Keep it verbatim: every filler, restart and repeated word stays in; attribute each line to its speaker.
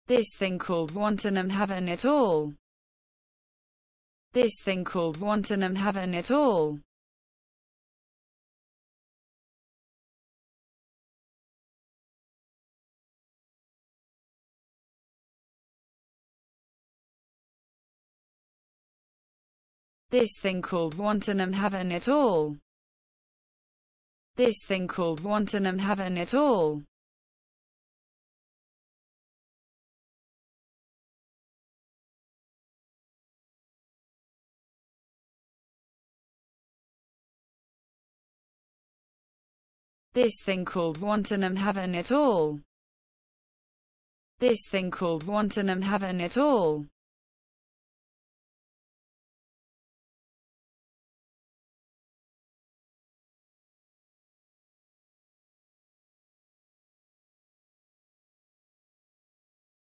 Speaker 1: This thing called Wantin and Havin it all. This thing called Wantin and Havin it all. This thing called Wantin and Havin it all. This thing called Wantin and Havin it all. This thing called Wantin and Havin it all. This thing called Wantin and Havin it all.